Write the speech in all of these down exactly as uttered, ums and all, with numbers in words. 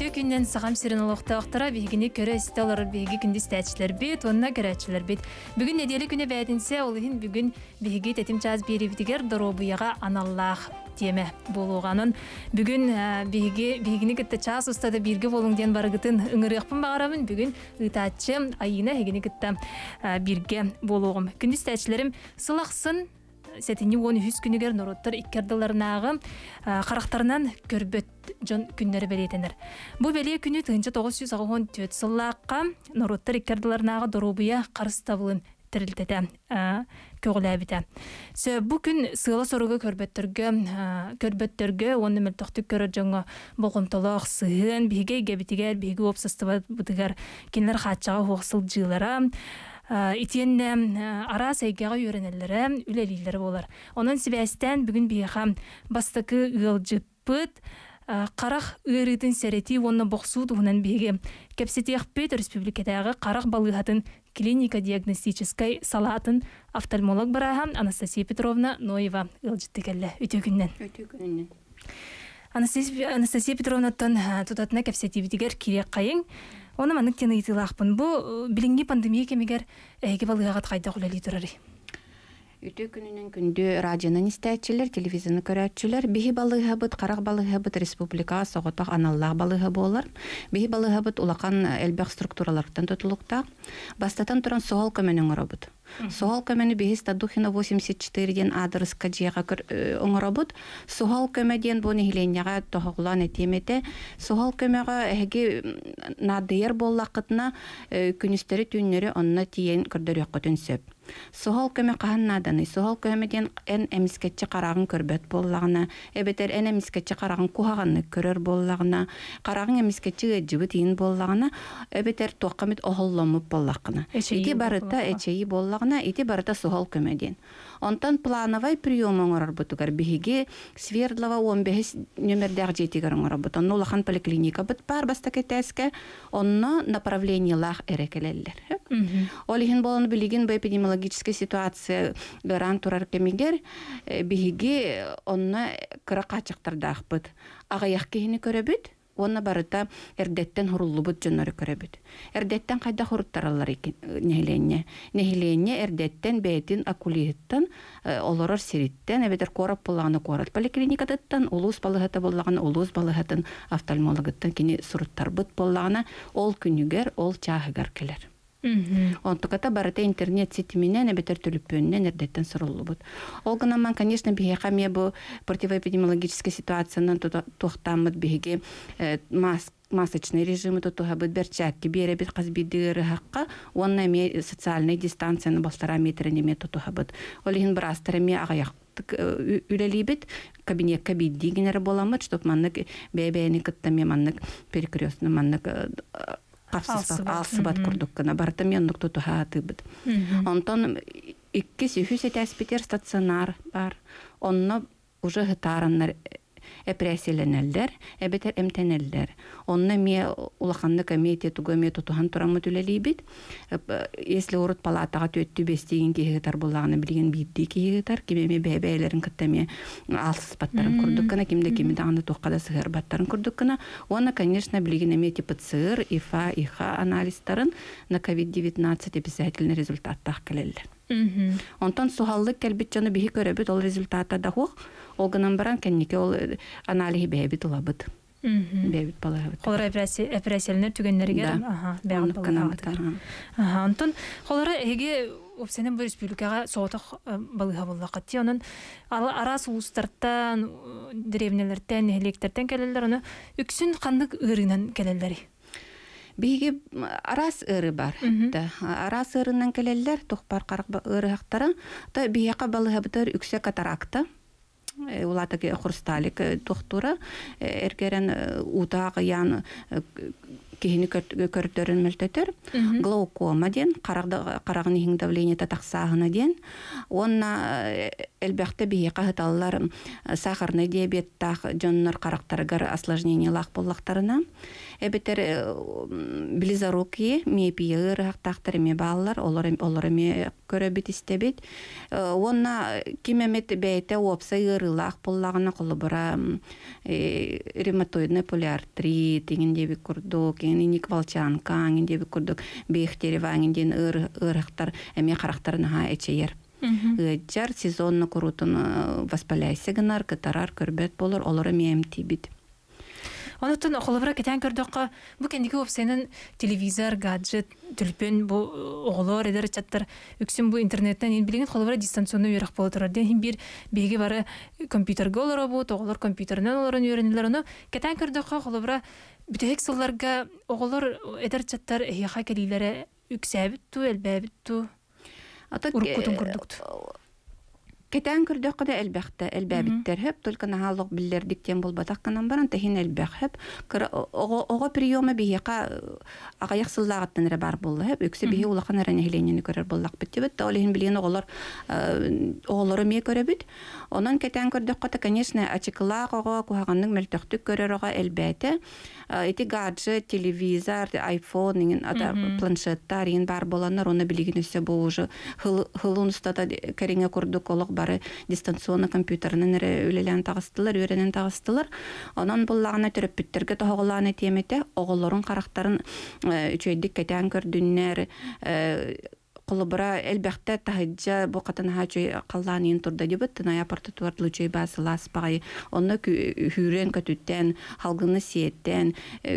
Үтө күннен сағам сирен олықтақтыра бейгіні көрі істелер бейгі күнді стәтшілер бет, онына көрәтшілер бет. Бүгін неделі күні бәдінсе, олығын бүгін бейгі тәтім чаз берівдігер дұробыяға аналлақ теме болуғанын. Бүгін бейгіні күтті час ұстады бірге болуңден барығытын ұңырықпын бағарамын. Бүгін ұтатшы айына егіні күтті бірге болуғым. Күнді стәтшілерім сылақсын сәтіне он үш күнігер нұруттар иккерділерінағы қарақтарынан көрбөт жон күннері бәлетенер. Бұл бәле күні тоғыз жүз он төрт сыллаққа нұруттар иккерділерінағы дұрубыя қарыс табылын тірілтеді көғілі әбіті. Бұл күн сыйлы соруғы көрбөттерге оны мүлтіқтік көрі жоңы болғымтылық сыйын, бейге гәбітігер, бейге опсыстығы бұдығар кенлер қатшаға оқсыл жылара, итен ара сайгаға үйренелері, үлелейлері болар. Оның себәстен бүгін бейға бастықы ұлжыппыт, қарақ үйретін сәреті оны боқсу дұғынан бейге кәпсетеқ бет республикадағы қарақ балығатын клиника диагностическай салатын офтальмолог бараға Анастасия Петровна Ноева ұлжытты кәлі өте күннен. Өте күннен. Анастасия Петровна тұтатына кәпсетебетігер керек қайың. Оны манық тені етілақпын. Бұл білінгі пандемия кемегер әйге балығағат қайда құлали тұрары. Үтө күнүнүн күндү радионан истәчилер, телевизионны көрәтчилер. Бихи балыга бит, карак балыга бит республика соготак аналлах балыга болар. Бихи балыга бит улакан элбек структуралардан тотулукта. Бастатан туран соол көмөнүн оробут. Соол көмөнү бихи Стадухина восемьдесят четыре ден адрыска жыга оңоробут. Соол көмөден бу нехиленяга тохоглан этемете. Соол көмөгө эги надыер боллакытына күнүстөрү түннөрү онна тиен көрдөрөккө түнсөп. Соол көмө каһаннаданы, соол көмөден эн эмискетчи карагын көрбөт боллагына, эбетер эн эмискетчи карагын кухаганны көрөр боллагына, карагын эмискетчи жыбы тиин боллагына, эбетер токкамит оголломуп боллакына. Ити барыта эчеи боллагына, ити барыта соол көмөден. Онтан плановый прием оңорор бутугар биһиги Свердлова он беш номердер жетигер оңорор бут. Онно улахан поликлиника бут бар бастакетеске, онно направление лах эрекелеллер. Олихин болон билигин бу эпидемиологическая ситуация гаран турар кемигер биһиги онно кыракачыктардах бут. Агаяк кихини көрөбүт. Онна барыта эрдеттен хуруллубут жоннору көрөбүт. Эрдеттен кайда хуруттаралар экен нехиленне. Нехиленне эрдеттен бетин акулиттан олорор сириттен эбетер корап булганы корат поликлиникадаттан улус балыгата булганы улус балыгатын офтальмологыттан кини суруттар бут булганы ол күнүгер ол чагыгар келер. Онтуката барыта интернет сетименен эбетер төлүппөннен эрдеттен суруллубут. Ол гынаман, конечно, биһига ме бу противоэпидемиологическая ситуацияны тохтамыт биһиги масочный режимы тотуга бит берчакки беребит казбидыгы хакка, онна ме социальный дистанцияны бастара метрени ме тотуга бит. Олихин брастары ме агаяк үлелибит кабинет кабид дигенер боламыт, чтоб маннык бебени кыттаме маннык перекрёстный маннык алсыбат курдуккана барта меннук тутуһааты бит. Онтон икки сүйүс этәспитер стационар бар. Онно уже гытараннар эпрессиленелдер, эбетер эмтенелдер. Онно ме улаханны комитет тугаме тутухан турамы түлелибит. Если урут палатага төттү бестеген кигитар буллаганы билген бидди кигитар, кимеме бебелерин кыттаме алсыз баттарын курдуккана, кимде кимде аны токкада сыгыр баттарын курдуккана. Оны, конечно, билген эме типа ЦИР, ИФА, ИХА анализтарын на ковид девятнадцать обязательный результаттах келелер. Онтон сухаллык келбит жону бихи көрөбүт ол результата да хук. Ол гынан баран кеннике ол анализи бэбит улабыт. Бэбит балабыт. Холора операциялар түгеннерге бэбит балабыт. Онтон холора эге опсенен бу республикага сооток балыга боллакатти. Онун арас улустарттан, деревнелерден, электерден келелер, оны үксүн кандык ырынан келелери. Биги арас ыры бар. Арас ырынан келелер, тохпар карак ыры хактары. Та бияка балыга битер үксө катаракта. Улатаки хрусталик тохтура эргерен утагы ян кихини көртөрөн мөлтөтөр глаукома ден карагын ихин давление татаксагына ден онна элбекте бие кахыталлар сахарный диабеттах жоннор карактарыгар осложнениялах боллактарына эбетер близорукие миопия ырактактар эме баалар олар олар эме көрөбүт истебит онна кимемет бейте опса ырылах боллагына колубара ревматоидный полиартрит дегенде бик курдук ник волчанка ангенде бик курдук бехтерева ангенден ырактар эме карактарына эчейер жар сезонно курутун воспаляйся гынар катарар көрбөт болор олар эме эмтибит. Онотон холобра кетен көрдөккө бу кендиги опсенин телевизор, гаджет, түлпөн бу оголор эдер чаттар үксүн бу интернеттен ин билген холобра дистанционный үйрөк боло турар. Ден бир беги бары компьютерге олор бу, оголор компьютеринен олорун үйрөнүлөр. Ону кетен көрдөккө холобра бүтөк сылларга оголор эдер чаттар эйха келилере үксәбит ту, элбәбит ту. Ата уруккутун курдукту. Кетен көрдөккө да элбәхтә, элбәбиттер хеп, только нахалык биллердик тем булбатак канан баран тахин элбәх хеп. Ого приема бияка агаяқсыллагаттан ре бар булды хеп. Үксе бие улахан рәнеһленене көрөр буллак биттебет. Олehen билген оголор оголоры ме көрөбүт. Онан кетен көрдөккө да, конечно, ачыклак ого куаганның мөлтөктүк көрөрөгө элбәте. Эти гаджет, телевизор, айфон, ingen ада планшеттар ин бар боланар, оны билген өсө бу уже хылын устата кереңе курдук олог бары дистанционный компьютернен үлелен тагыстылар, өренен тагыстылар. Онан буллагына төрөпүттерге тоголаны темете, оголорун карактарын үчөйдик кетен көрдүннөр Колобра элбәхтә таһиджа бу катын хачы калланын турда дибет тная партитуарлы чөй басылас багы онны хүрен көтүттен халгыны сиеттен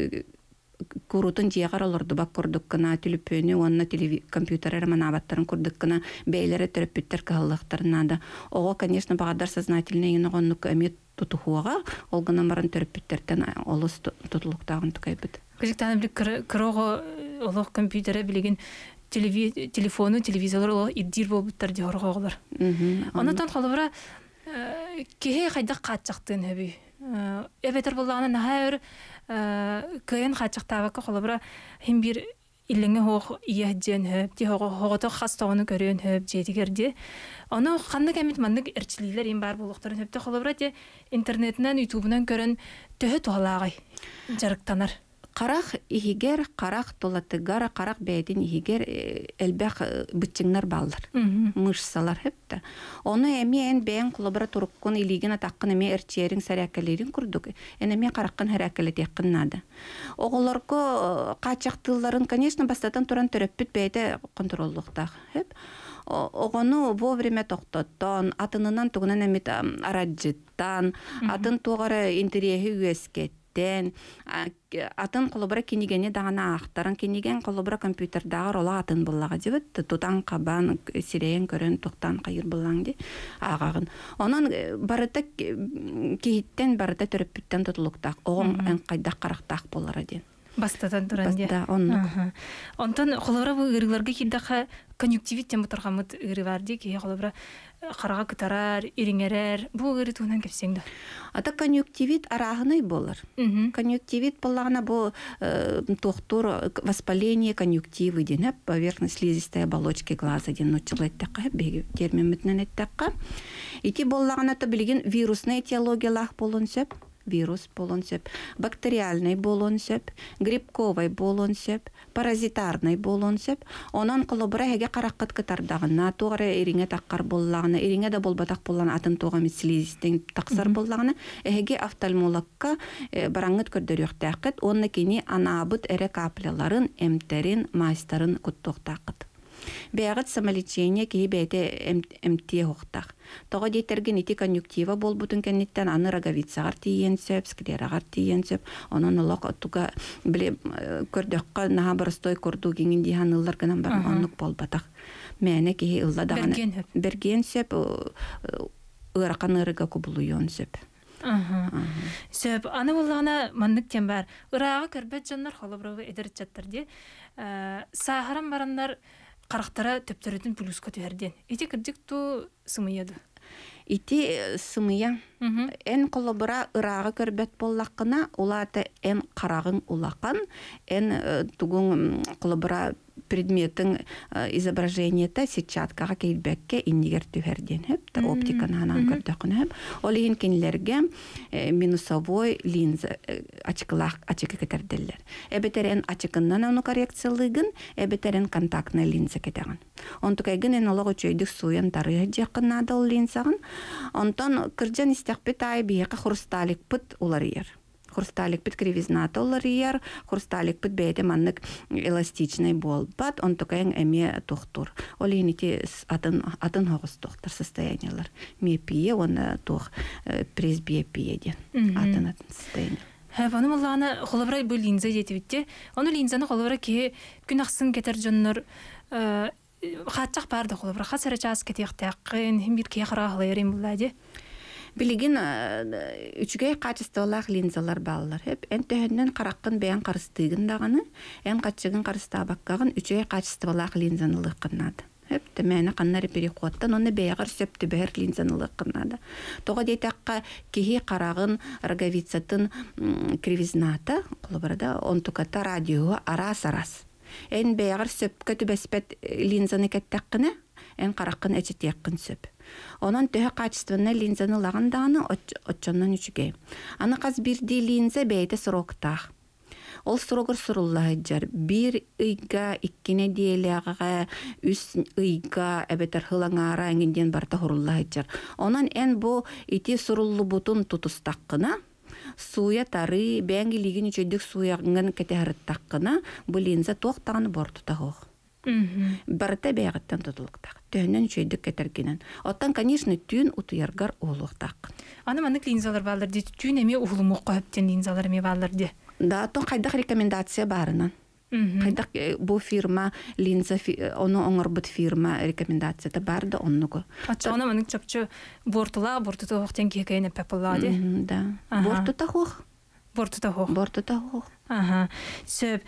курутун жиягар олорду бак курдук кына түлүпөнү онна телевизор компьютер манабаттарын курдук кына бейлери төрөпүттер каллыктарына да ого конечно багадар сознательный еногоннук эмет тутухуга олгана марын төрөпүттерден олус тутулуктагын тукайбыт кызыктан бир крого олох компьютере билеген телефону, телевизору иддир болбуттар ди хоргоглар. Онотон холобра кеhe хайдак катчактын хөбү. Эбетер боллагана нахайыр кыйын катчактабакка холобра хим бир илеңе хог ияжен хөп, ди хого хогото хастагыны көрөн хөп жетигерди. Аны ханны кемит мандык эрчилилер ин бар болуктарын хөптө холобра ди интернетинен, ютубунан көрөн төһө толагай жарыктанар. Карах ихигер, карах толатыгара, карах бәйден ихигер элбәк бытчыңнар баллар. Мышсалар хепті. Оны әме ән бәйін құлыбыра тұрыққын илеген атаққын әме әрчерін сәрәкәлерін күрдік. Ән әме қараққын әрәкәлет яқыннады. Оғыларғы қачақтыларын, конечно, бастатан тұран түріппіт бәйді контроллықтақ. Хеп. Оғыны вовремя тоқтаттан, атынынан тұғынан әмет араджыттан, атын туғары интерегі үескет. Атын қолыбыра кенегене дағана ақтарын, кенеген қолыбыра компьютердағы ола атын бұллаға дебет, тұтан қабан, сирейен көрін тұқтан қайыр бұллаң де ағағын. Онан барыта кейттен барыта түріппіттен тұтылықтақ, оғын ән қайдақ қарақтақ болар ден. Бастатан туран де. Баста, оннық. Онтан қолыбыра бұл ұрыларға келдіға конъюнктивит тем бұтырғамыд ұры бар де, кей қолыбыра қараға күтарар, иреңерер, бұл ұры туынан кепсеңді. Ата конъюнктивит арағыны болар. Конъюнктивит болағына бұл тоқтур воспаление конъюнктивы ден, поверхность слизистой оболочки глаза ден ночылы әттәққа, бегі термин мүтінен әттәққа. Ити болағына та білген вирусный этиологиялақ болын сөп, вирус болон сөп, бактериальный болон сөп, грибковый болон сөп, паразитарный болон сөп. Онан қолыбыра әге қараққыт кытардағына, туғары еріңе таққар боллағына, еріңе да болбатақ боллағына, атын туға метслизистен тақсар боллағына, әге офтальмологқа бараңыт көрдер өқтәқіт, онны кені анабыт әрі капляларын, әмтерін, майстарын күттоқтақыт. Бәғыт самолечение кей бәйті әмтие хоқтақ. Тоға дейтерген ити конъюнктива бол бұтын кәнеттен аны роговицағар тиен сөп, склерағар тиен сөп. Онын олақ тұға біле көрдөққа наға барыстой көрді кеңін дейхан ұллар гынан бар онық бол батақ. Мәне кей ұлла дағаны берген сөп, ұрақан ұрыға күбілуйон сөп. Сөп, аны болағына мандық тен бар. Ұраға көрбет жанлар қолыбырығы едірет жаттар де. Сағыран барандар қарақтара төптөрөтүн плюска төһәрден. Ити кырдык ту сымыяды. ити сымыя эн колобура ырагы көрбөт боллакына улата эн карагын улакан эн тугун колобура предметтің изображениета сетчаткаға кейбекке иннигер түхерден хөп, та оптиканы анан көрдөкін хөп. Ол ең кенлерге минусовой линза ачыкылақ ачыкы кетерделер. Эбетерен ачыкыннан оны коррекциялыгын, эбетерен контактный линза кетеген. Онтукайгын эн олог өчөйдік суян тарыға жақынады ол линзағын. Онтан кыржан истекпет ай бияқа хрусталик пыт улар ер. Хрусталик пит кривизната оларияр, хрусталик пит бейте маннык эластичный болбат, он токаен эме тухтур. Олинити атын атын хогус тухтур состояниялар. Миопия, он тух пресбиопия ден. Атын атын состояние. Хәваны мулланы холобрай бу линза жети битте. Оны линзаны холобра ки күн аксын кетер жоннор хатчак барды холобра. Хасара час кетиктакын, хим бир ки харахлайрым буллади. Билигин үчүгэй качестволах линзалар баллар. Хеп эн төһөннөн караккын бэйэн карыстыгын даганы, эн качыгын карыстабаккагын үчүгэй качестволах линзанылык кыннады. Хеп тэмэни каннары переходтан оны бэйгар сөптү бэйэр линзанылык кыннады. Тога дейтакка кихи карагын роговицатын кривизната, колобарда онтуката радио арас-арас. Эн бэйгар сөпкө түбэспет линзаны кеттаккыны, эн караккын эчетияккын сөп. Онан төһө качественный линзаны лаганданы отчоннан үчүгэй. Аны каз бирди линза бейте сроктах. Ол срогор суруллахыджар. Бир ыйга, иккине диэлэҕэҕэ, үс ыйга, эбетер хылаңара эңинден барта хуруллахыджар. Онан эн бу ити суруллу бутун тутустаккына, суя тары, бэңгилигин үчөйдүк суяңын кетеһарыттаккына, бу линза тоқтағаны бортутағық. Барыта бәйгіттен тұтылықтақ. Төннен үшейдік кетергенен. Оттан, конечно, түйін ұтыярғар олықтақ. Аны манық линзалар балыр де, түйін әме ұғылым оқы өптен линзалар әме балыр де? Да, оттан қайдақ рекомендация барынан. Қайдақ бұл фирма, линза, оны оңыр бұд фирма рекомендацияда барды оннығы. Атша, оны манық чөпчі бортыла, бортыта оқтен кекайын әппіла де? Да, бортыта оқ. Бортыта оқ. Бортыта оқ. Ага. Сөп.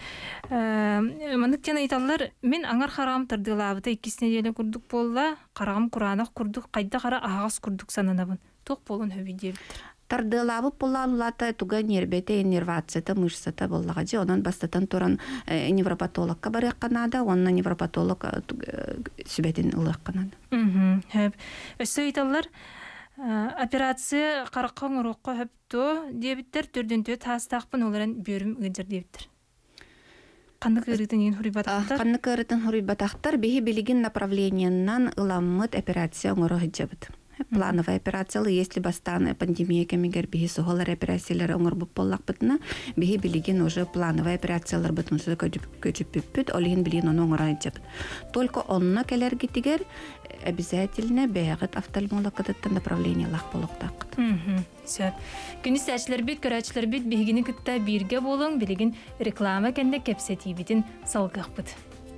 Манық тен айталар, мен аңар қарағым тұрдылабыда иккесіне деле күрдік болла, қарағым құранық күрдік, қайда қара ағас күрдік сананабын. Тоқ болын хөбі дебіттір. Тардылабы болалулата туга нербете нервацията мышцата боллагаджи, онан бастатан туран невропатологка барык канада, онна невропатолог сүбетин ылык канада. Хөп. Өссө айталар, операция қараққан ұрыққа хөпту дебіттер түрдінті тастақпын оларын бөрім ұйдыр дебіттер. Қандық ұрытын ең хұрибатақтар? Қандық ұрытын хұрибатақтар бейі білігін направленияннан ыламмыт операция оңыры хыджабыд. Плановая операция, если бастан пандемия кемигер бихи сухолар операциялар оңыр буп боллақ бытына, бихи билигин уже плановая операциялар бытын уже көчіп бүппіт, олигин билигин оны оңыр айджабыд. Только онна келер гитигер обязательно бәғыт офтальмолог кыдыттан направление лақ болуқтақ. Сөп. Күніз әчілер бет, көрәчілер бет, бігіні күтті бірге болың, білігін реклама кәнді кәпсеті бетін салғақ бұд.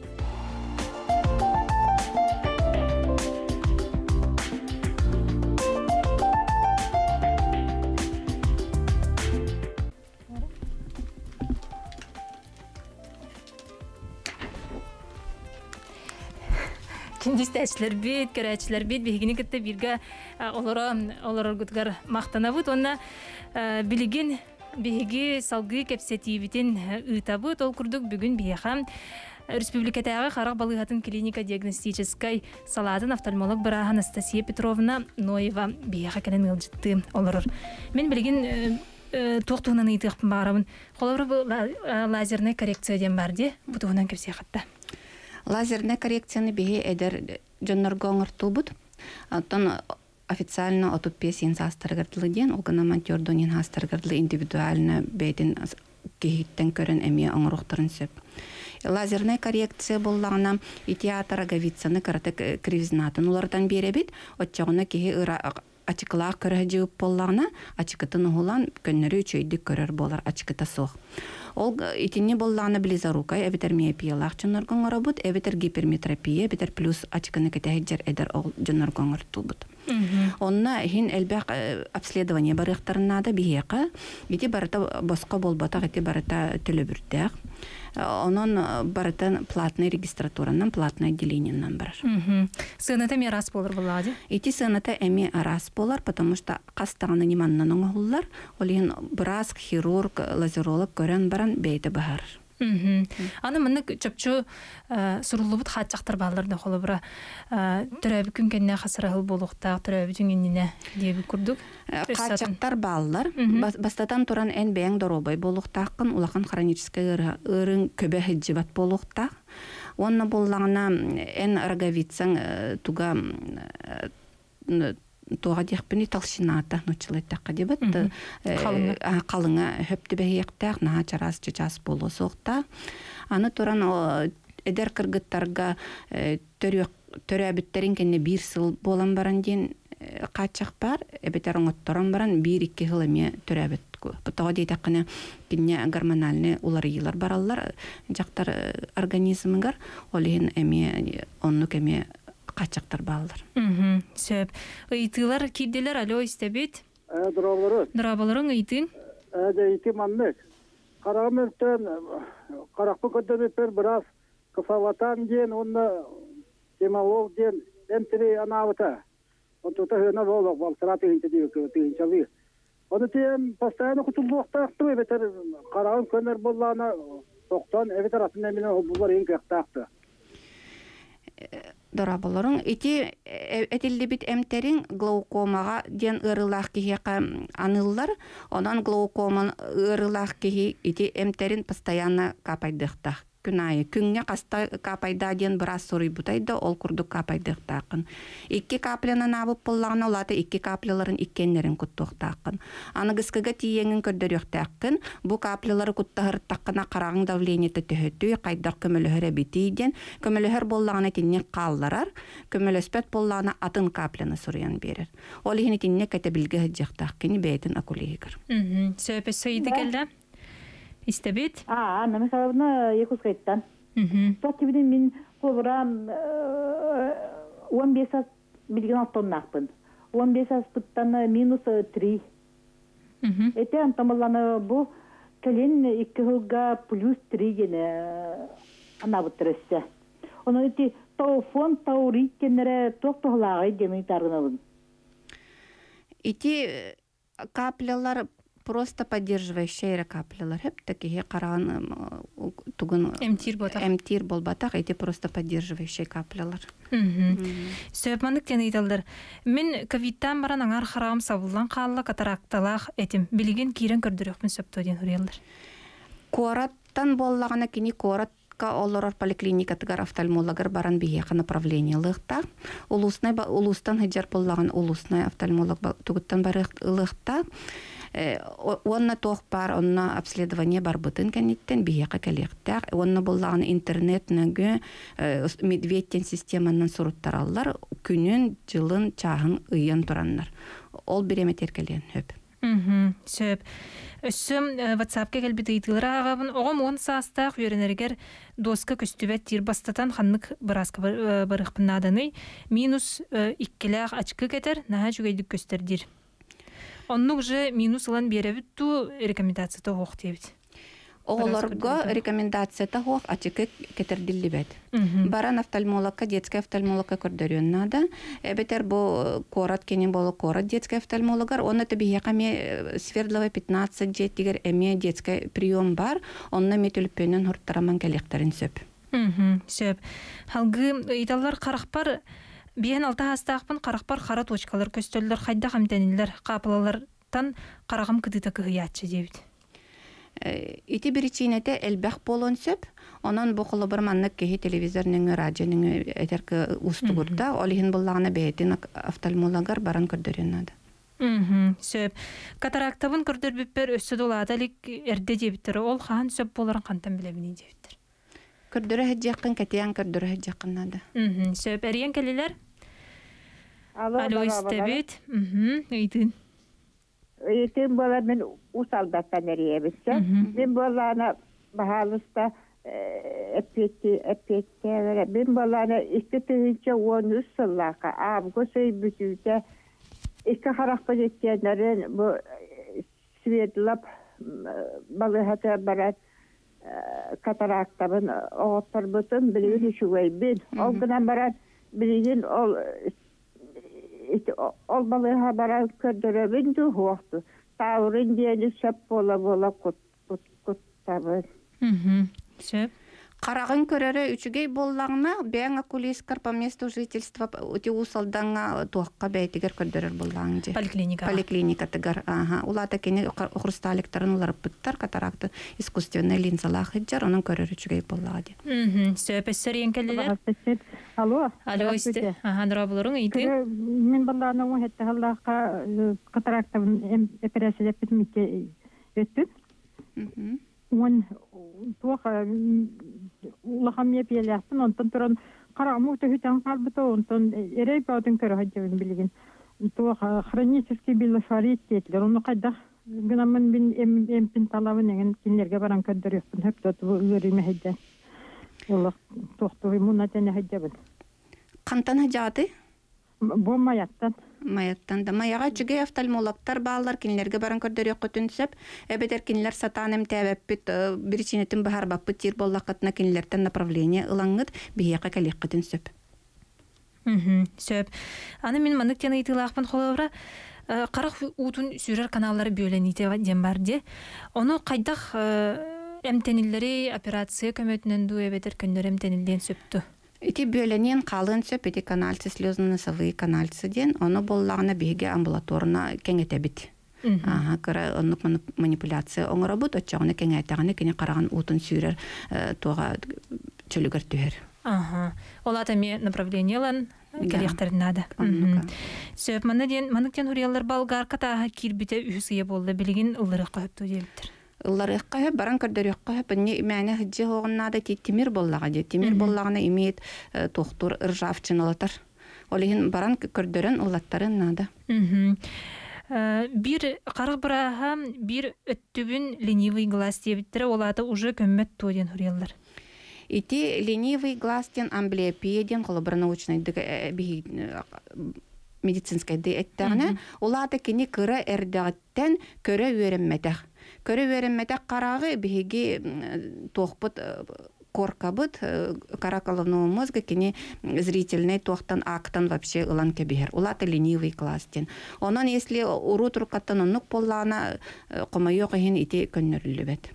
Күндістәчілер бет, көрәчілер бет, бігіні күтті бірге олар күтігер мақтана бұд. Онна білігін бігі салғы кәпсеті бетін ұйта бұд. Ол күрдік бүгін бейхам Республикатағы Қарақ балығатын клиника диагностическай салатын офтальмолог бұра Анастасия Петровна Ноева бейха кәнен ғылжытты олар. Мен білігін тоқтығынан ұйтықпын бағарамын. Қолабыр бұл лазерный коррекция ден бар де, бұтығынан кәпсе қатта. Лазерная коррекция беги эдер жоннорго оңортубут. Оттон официально отуппесин састаргырдылы ден, олгана монтёрдонин хастаргырдылы индивидуально бейтин кехиттен көрін әме оңыруқтарын сөп. Лазерная коррекция боллағына итиатар роговицаны карата кривизнатын олардан беребит, отчағына кехи ачықлақ көрі жауып боллағына ачықытын ұғылан көннері үчөйдік көрір болар ачықыта соқ. Ол итинне боллағына близарукай, әбетер миопиялақ жоноргон орабыт, әбетер гиперметропия, әбетер плюс ачықыны кетәйджер әдер ол жоноргон ортубыт. Онна хин элбэх обследование барыктарынада биһиэка ити барыта боско болботак ити барыта төлөбүртэх. Онон барытан платный регистратуранан платный отделениянан барар. Сыната эми раз болар булади? Ити сыната эми раз болар, потому что кастаганы ниманнан оңоллар. Олин браск, хирург, лазеролог көрөн баран бейте бахар. Аны мынык чөпчү сурулубут хатчактар балдар да холобра төрөбү күн кенне хасырыл болукта төрөбү жүнгенне диеби курдук. Хатчактар балдар бастатан туран эн бең доробой болуктакын улакан хронический ырын көбө хиджибат болукта. Онна боллагына эн роговицаң туга Туга дихпини толщината нучилеттакка дебат. Калыңа хөптү бейектак, на чарас чачас болосокта. Аны туран эдер кыргыттарга төрөбүттерин кенне бир сыл болан баран ден качак бар, эбетер оңотторон баран бир-икки жыл эме төрөбүт. Тога дейтаккана кинне гормональный уларыйлар бараллар, жактар организмыгар, олин эме оннук эме качактар балдар. Сөп. Ыйтылар кидделер алё истебит. Э, дроболор. Дроболорун ыйтын. Э, де ити маннык. Карамыртын каракпы көдөбүпер бираз кыфалатан ден, онна темалог ден, эмтери анавыта. Он тута хына болок, балсыра тыгынча дейбек, тыгынчалы. Оны тем постоянно кутулуктаактыр, эбетер карагын көнөр боллана токтон, эбетер асында менен булар эң кактакты. Дораболорун ити этилдибит эмтерин глаукомага ден ырылах кихека аныллар, онан глаукоман ырылах кихи ити эмтерин постоянно капайдыктах. Күнайы күнне каста капайда ден бираз сорый бутайда ол курдук капайдыктакын. Икки капленан абып боллагына улаты икки каплеларын иккеннерин куттуктакын. Аны гыскыга тиеңин көрдөрөктакын. Бу каплелары куттахырттакына карагың давлениети төһөтү, кайдак көмөлөһөрө битиден, көмөлөһөр боллагына тинне калларар, көмөлөспөт боллагына атын каплены сурыян берер. Ол ихини тинне кетебилге жактакыны бейтин акулигер. Мм, сөпөс сөйдү келди. Истебит? А, ана mesela Якутскайттан. Мм. Сотибиден мен кобрам он беш сас билген тоннакпын. он беш саспыттан минус три. Мм. Эте антамаланы бу келен икки жылга плюс три гене анабытрысса. Оны эти тауфон таурит кенере токтоглагай демей таргынабын. Ити каплялар просто поддерживающие каплялар. Хеп такие каран тугун эмтир ботак. Эмтир болбатак, эти просто поддерживающие каплялар. Сөпмандык тени италдар. Мен ковидтан баран аңар харам сабылдан калла катаракталах этим билген кирен көрдүрөкмүн сөптөден хурелдер. Кораттан боллагана кини корат олорор поликлиникатыгар офтальмологар баран биеха направление лыхта. Улусный улустан хеджар боллаган улусный офтальмолог тугуттан бары лыхта. Онна тох бар, онна обследование бар бытын кенеттен биеха келектер. Онна боллаган интернет нөгө медведтен системанан суруттараллар күнүн, жылын, чагын ыйын тураннар. Ол биреметер келен хөп. Мм, сөп. Өссөм WhatsApp-ка келбит ыйтылыр агабын. Огом он саастак үйренергер доска көстүбет тир бастатан ханнык быраска барыкпынаданы минус иккилак ачкы кетер, наха жүгөйдүк көстөрдир. Оннук же минус алан беребит ту рекомендацияда хок дебит. Олорго рекомендацияда хок ачкы кетердилибет. Баран офтальмологка, детская офтальмологка көрдөрүн нада. Эбетер бу корат кенен боло корат детская офтальмологар, онна табиякаме Свердлова пятнадцать жетигер эме детский прием бар, онна метүлпөнөн хурттараман келектерин сөп. Мм, сөп. Халгы италлар каракпар биен алты хастакпын каракпар кара точкалар көстөллөр кайда хамтенилер капылалардан карагым кыдыта кыятчы дебит. Ити причинете элбэх болон сөп, онон боколо бір маннык кехи телевизорның, радионың этерке устугурда, олихин боллагына бейтин офтальмологар баран көрдөрүн нада. Мм, сөп. Катарактабын көрдөрбүппер өссө доладалик эрде дебиттер, ол хан сөп боларын кантан билебини дебиттер. Көрдөрө хеджакын, катиян көрдөрө хеджакын нада. Мм, сөп. Эриен келелер? Алло, истебит. Мм, ыйтын. Тем болар мен усалдаттан эриебизсе. Мен болана бахалыста эппети эппеттевер бин баланы икки тыгынча он үч сыллака абго сый бүтүтэ икки харакпа жеттенерин бу светлап балыхата барат катарактабын оғыттар бұтын білігін үшігей бин ол гынан барат билигин ол ол балыга баран көрдөрөбүн ду хуакту таурын диэни сөп бола бола кут кут куттабын. Сөп. Карагын көрөрө үчүгей боллаңна бәң окулискар по месту жительства үти усалданга туакка бәйтигер көрдөрөр боллаң же. Поликлиника. Поликлиника тигер. Ага. Улата кене хрусталиктарын улар буттар катаракты искусственный линзалар хиджар онун көрөр үчүгей боллагы. Мм. Сөп эссерен келдилер. Алло. Алло исте. Ага, дра булурун ити. Мен балланы о хетте халлака катаракта операция деп битмикке өттү. Мм. Он туха улахамия пиелясын онтон туран караму төһүтән калбыта онтон эрей баудын көрө хаҗыбын билген туха хронический билошарит тетлер оны кайда гына мен бин эм эмпин талабын деген кинлерге баран көндөрөппүн хөптөт үрүмө хәдә улах тохтуй мунатен хаҗыбын Кантан хаҗаты? Бу маяттан Маяттан да маяга чүгей офтальмологтар баалар кинлерге баран көрдөрөк көтүнсөп, эбетер кинлер сатаным тәбәппит биричинетин бахар баппыт тир боллакытна кинлерден направление ылаңыт бияка калек көтүнсөп. Мм. Сөп. Аны мен мандык тена итилакпын холовра карак утун сүрөр каналлары бөлөнүтө дем бар де. Оны кайдак эмтенилери операция көмөтүнөн ду эбетер көндөр эмтенилден сөптү. Ити бөлөнен калын сөп ити канальцы слезно-носовые канальцы ден, оны боллагына биге амбулаторна кеңетебит. Ага, кара оны манипуляция оңоробут, оччогуна кеңетеганы кене караган утун сүйрер туга чөлүгөр түһөр. Ага. Олата ме направлениялан келехтерин нада. Сөп мана ден маныктен хуриялар болгар ката кирбите үсүе болду билигин ылыры кыпту дептир. Уларыкка баран көрдөрөккө бинне мәне хиҗе хогыннада тимир боллага же тимир боллагына имеет тохтур ржавчиналатар. Олеген баран көрдөрөн улаттарын нада. Бир карак браха бир өттүбүн ленивый глаз дебиттер олаты уже көммөт тоден хуриялар. Ити ленивый глаз ден амблиопия ден холобра научный медицинская диеттагына улаты кини кыра эрдәттен көрө өрөммәтәк. Көрө өрөммәтәк карагы биги тохпут коркабыт караколовного мозга кини зрительный тохтан актан вообще ылан кебер. Улаты ленивый глаз ден. Онан если уру туркаттан онук боллана комайок хин ити көннөрлүбет.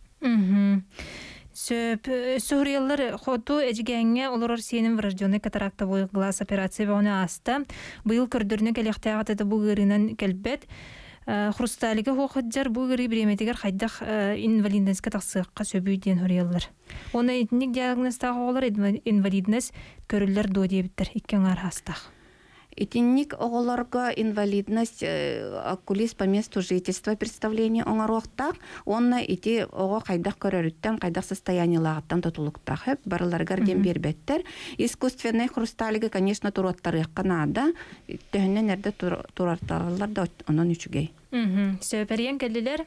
Мм. Сөп сөрелләр хото эҗгәнгә олар сенин врожденный катарактовый глаз операция бауны аста. Быел көрдөрнө келектәгә тә бу гырынан келбет. Хрусталига хохаҗар бу гыры биреметигер хайдах инвалиднеске тасыкка сөбүден хөрелләр. Оны этник диагнозтагы олар инвалиднес көрүлләр до диптер иккен арастах. Итинник оголорго инвалидность окулист по месту жительства представление оңаруактак, онна ити ого кайдак көрөрүттен, кайдак состояниялаттан тотулуктак хеп барыларгар дем бербеттер. Искусственный хрусталига, конечно, туроттарыкка нада, төһөннөн нерде тураттарлар да онон үчүгей. Мм. Сөперен келдилер.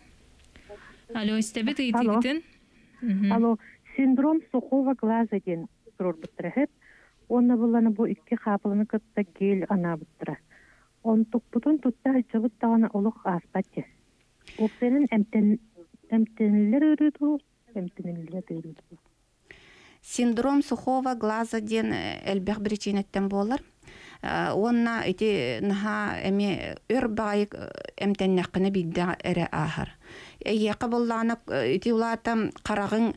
Алло, истебит итигитин. Алло, синдром сухого глаза ден турбуттыр. Онна буланы бу икки хапылыны кытта гел ана буттыра. Он тукпутун тутта жыбыт тагына олук аспатчы. Опсенин эмтен эмтенлер өрүтү, эмтенлер өрүтү. Синдром сухого глаза ден элбек причинеттен болар. Онна ити наха эми өрбай эмтеннакны бидде эре ахар. Яка болланы ити улатам карагын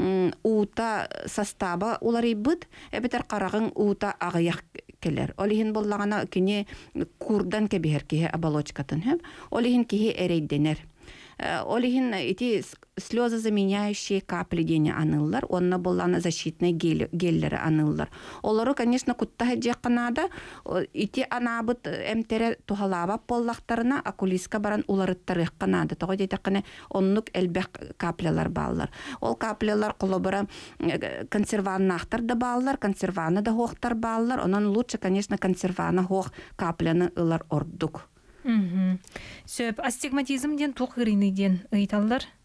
ута составы улары бит, эбетер карагын ута агыяк келер. Олихин боллагана кини курдан кебер ки оболочкатын хеп. Олихин ки эрейденер. Олихин ити слезозаменяющие капли дене аныллар, онна болланы защитный гель, геллері аныллар. Олары, конечно, куттахы жеканада, ити анабыт эмтере тухалаба поллақтарына окулиска баран уларыттары канада. Тоғы дейтақыны оннук элбек каплялар баллар. Ол каплялар қолыбыра консерваннақтар да баллар, консерваны да хоқтар баллар. Онан лучше, конечно, консерваны хоқ капляны ылар ордук. Сөп астигматизм ден туқ ғырыны ден ұйталар?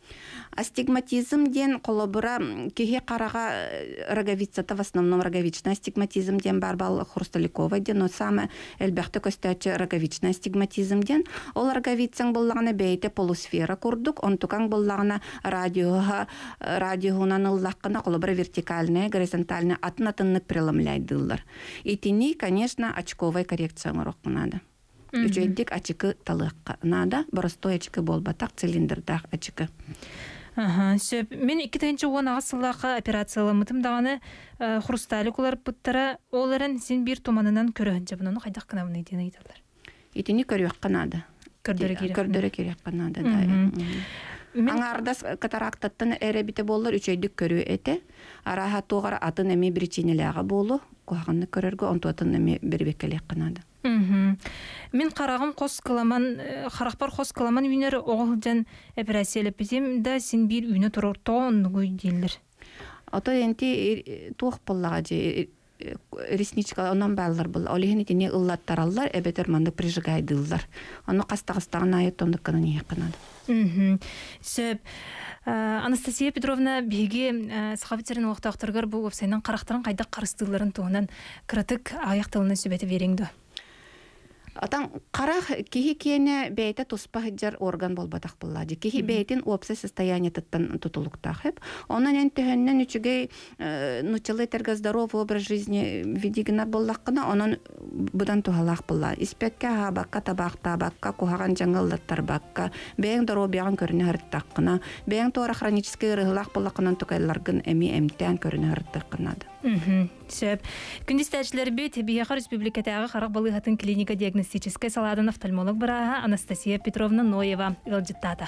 Астигматизм ден колобура кихи карага роговицата, в основном роговичный астигматизм ден барбал Хрусталикова ден, но саме элбехте көстәче роговичный астигматизм ден. Ол роговицаң буллагына бейте полусфера курдук, он тукаң буллагына радиоға радиоғынан ыллаққына колобура вертикальная, горизонтальная атын-атыннык преломляйдылар. Итини, конечно, очковая коррекция морок надо. Үчөйдик ачыкы талыqqa надо, простой ачыкы болбатак цилиндрдак ачыкы. Ага, сөп. Мен иккитенче он агысыллакка операциялымытым даганы хрусталик улар буттара оларын сен бир туманынан көрөнчө буну кайдак кына буну дейин айталар. Итини көрөккө надо. Көрдөрө керек. Көрдөрө кереккө надо да. Аңардас катарактаттан эребите боллар үчөйдүк көрүү эте. Араха тугара атын эми причинелега болу, куаганны көрөргө онтуатын эми бербекелек канады. Мен қарағым қос каламан, қарақпар қос каламан үйнері оғылжан операциялы бізем да сен бір үйні тұрыр тоғын ғой дейлер. Ото енті туық боллаға же ресничка онан баллар бұл. Олеген етіне ұллаттаралар, әбетер маңды прижигайдылар. Оны қаста-қастағын айет ондыққаны не қанады. Сөп, Анастасия Петровна беге сақабеттерін оқтақтырғыр бұл өпсайынан қарақтырын қайда қарыстыларын туғынан кратык аяқтылына сөбеті вереңді. Атан қарақ кихи кене бейті туспа хиджар орган болбатақ бұллади. Кихи бейтін опсы состояние тұттан тұтылықтақ хеп. Онан ән төхіннен үчігей нучылы терге здоровый образ жизни видигінар боллаққына, онан бұдан тухалақ бұлла. Испекке хабаққа, табақта баққа, кухаған жаңылдаттар баққа, бейін дұру бейін көріні хырттаққына, бейін туара хронический рығылақ боллаққынан тұқайларғын әмі әмтән көріні хырттаққынады. Сөп. Күндістәчілер бет Бияқа Республикатағы қарақ балығатын клиника диагностической саладан офтальмолог бұраға Анастасия Петровна Ноева ылжыттады.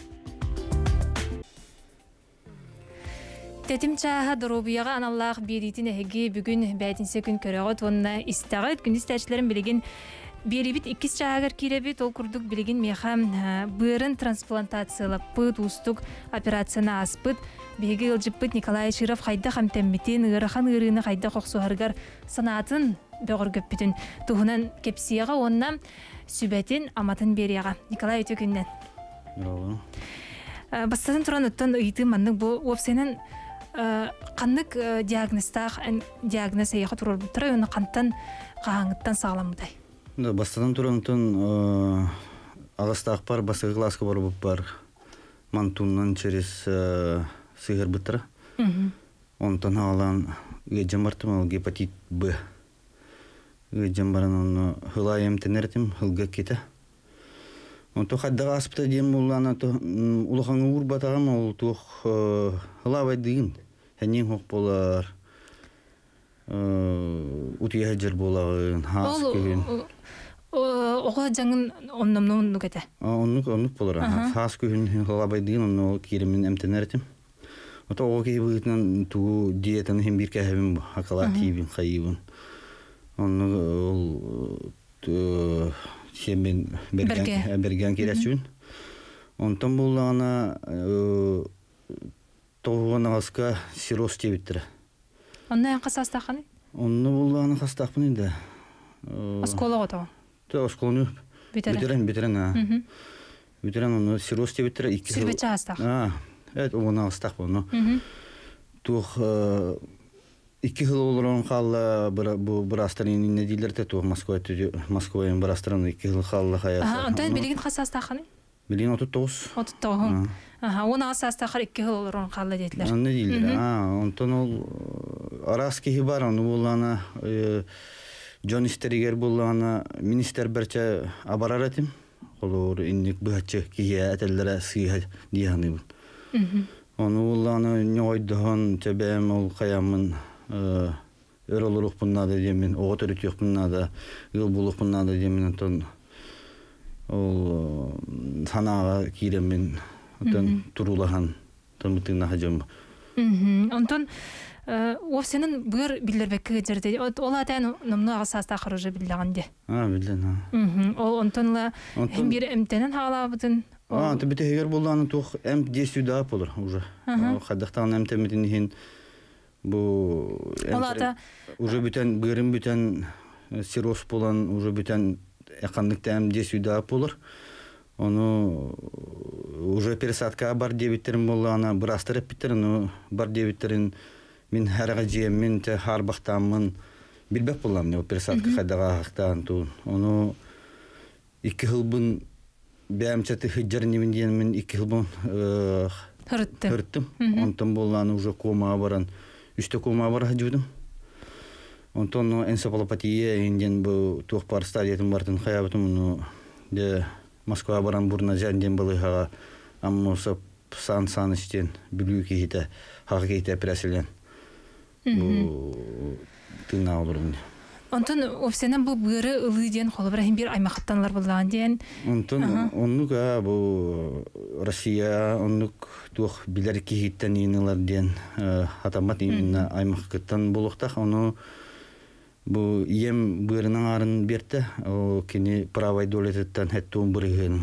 Тәтім чаға дұрубияға аналлақ беретін әге бүгін бәйтінсе күн көріғыт онына істағыт. Күндістәчілерін білеген беребит иккис чаагар киребит ол курдук билеген меха бырын трансплантациялап пыт устук операцияна аспыт беги ылжыппыт Николай Широв хайда хамтеммитин ырыхан ырыны хайда коксуаргар санатын бөгөргөппүтүн туһунан кепсияга онна сүбетин аматын берияга Николай өтөкүннен. Бастатын туран өттөн ыйты маннык бу опсенен каннык диагностах диагноз аяга турар буттара оны кантан каңыттан сагламыдай. Да, бастадан турантын аластақ бар, басығы класска бар бұп бар. Мантуннан через сығыр бұттыра. Онтан алан геджен бартым, ол гепатит Б. Геджен барын оны хыла емтенертім, хылға кете. Онты қаддаға аспыта дем болана улахаңы ұр батағам, ол туқ хыла байдығын. Хәнен хоқ болар. Утия жер болағын, хас күйін. Оға жаңын оннамны онны кәті? Оннық, оннық болар. Хас күйін ғалабайдығын, оны керімін әмтен әртім. Ота оға кей бұғытынан туғы диетаны хем бір кәхәбін хақала тейбін, қайыбын. Оны ол сенбен берген керәсуін. Онтан болағына тоғығын ағасқа сироз тебіттірі. Онна ян қаса астақаны? Онна болағына қастақпын еді. Оскола ғотау? Да, осколаны. Бүтерен, бүтерен. Бүтерен, оны сироз тебіттірі. Сирбетча астақ? Evet, ona астақ bunu. Тух iki yıl olan kallı bu brastanın ne diler de tuh Moskva'ya Moskva'ya brastanın iki yıl kallı hayat. Aha, ondan bilgin kasa астақаны? Bilgin otuz dokuz. otuz dokuz. Aha, ona астақар iki yıl olan kallı dediler. Ne diler? Ha, ondan ol araski var onu bulana John Steriger bulana minister berçe abaratim. Olur indik bahçe ki atellere siyah diyanı bu. Onu bulana ne oyduğun tebem ol kayamın öroluruk bunlar da demin, oğutörük yok bunlar da, yıl buluk bunlar da demin ondan ol sanağa kiremin ondan turulahan tanıtığına hacım. Ondan o senin buyur bildirbekki жерде. Ola tän namnu asasta xarıjı bildiğinde. Ha, bildin ha. O ondanla hem bir emtenen halabıdın. А, ты бите егер буланы тух эм десять да болор уже. Хаддактан эм темитин бу уже бүтән бирим бүтән сироз булан уже бүтән якынлыкта эм десять да болор. Ону уже пересадка бар дебиттерин болла, ана бырастырып биттерин, но бар дебиттерин мин харага жием, мен те харбахтамын билбек болам, не пересадка хайдага хактан ту. Ону икки хылбын бәмчәте хиджарнивин диен мен икки хылбын Хырытты. хырттым. Онтон болланы уже кома баран, үстө кома бар хажудым. Онтон энцефалопатия инден бу тух пар стадиятын бартын хаябытым, ну де Москва баран бурна жанден балыга аммоса сан сан иштен билүү кийте хага кейте операциялен. Бу тына олурун. Онтон офсенен бу быры ылы ден холбарахин бир аймактанлар булган ден. Онтон оннук бу Россия оннук тух билер кийттен инелер ден атамат именно аймактан булуктак, ону бу ем бырының арын берді, о кені правай долететтен хәттуын бұрығын.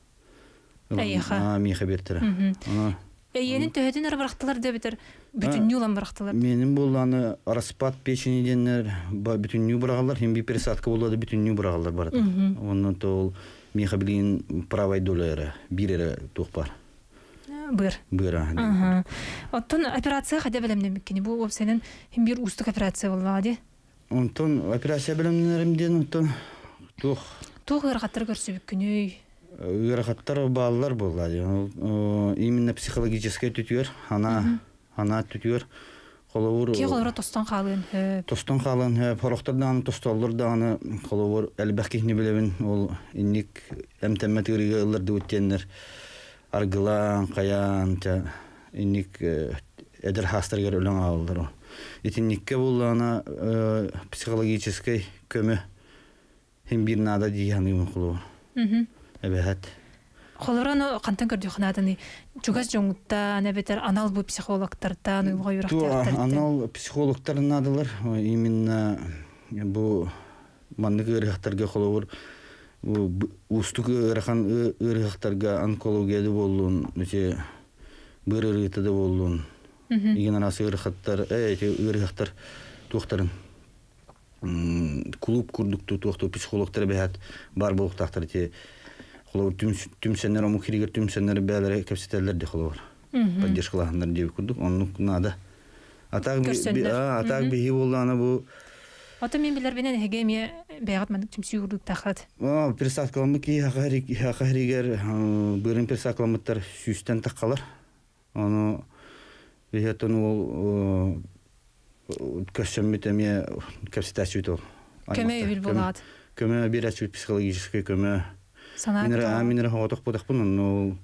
Әйеха. Миха бертірі. Әйенін төхетін әрі барақтылар да бітір, бүтінні olan барақтылар. Менің боланы распад печени денер бүтінні бұрағалар, hem bir пересадка болады бүтінні бұрағалар барды. Оның тол миха білген правай долері, бір әрі тоқ бар. Быр. Быр. Оттон операция қада білемден біккені, бұл сенің hem bir устық операция болады. Онтон операция белемнеримден онтон тух тух ыргаттар көрсө бүккүнүй ыргаттар баалар болду. Именно психологический түтүөр, ана ана түтүөр коловур ки колора тостон калын тостон калын порохтордан тостоллордан коловур элбеккини билебин, ол инник эмтемметириге ылырды өттенер аргылан каян та инник эдер хастыргер өлөң алдыр. Итинникке буллана психологический көмө hem bir nada diýany kulu. Mhm. Evet. Холораны кантан көрдү ханаданы чугас жоңутта ана бетер анал бу психологтардан уйга юрактар. Анал психологтар надылар именно бу мандык ырыктарга холовур бу устук ырыхан ырыктарга онкологияда болдун, нече бир ырыктада болдун. Igen anası ırıqatlar, эти ырыqtar toxtarın klub kurduktu toxtu psikologlar bähat бар болуктактар те холор түм түмсенер ому киригер түмсенер бәләре капсителләр ди холор. Поддержкаландар дип курдук, онны нада. Атак би атак би болланы бу. Ата мен билер бенен хегемия бәгат мандык түмсү курдук тахат. А, персакламы ки хахарик хахаригер бирин персакламыттар сүстән таккалар. Аны Вихетон ол көсөммитеме капситацию тол. Көмө бил болат. Көмө бирачу психологический көмө. Санат. Минера минера хаток подакпын, но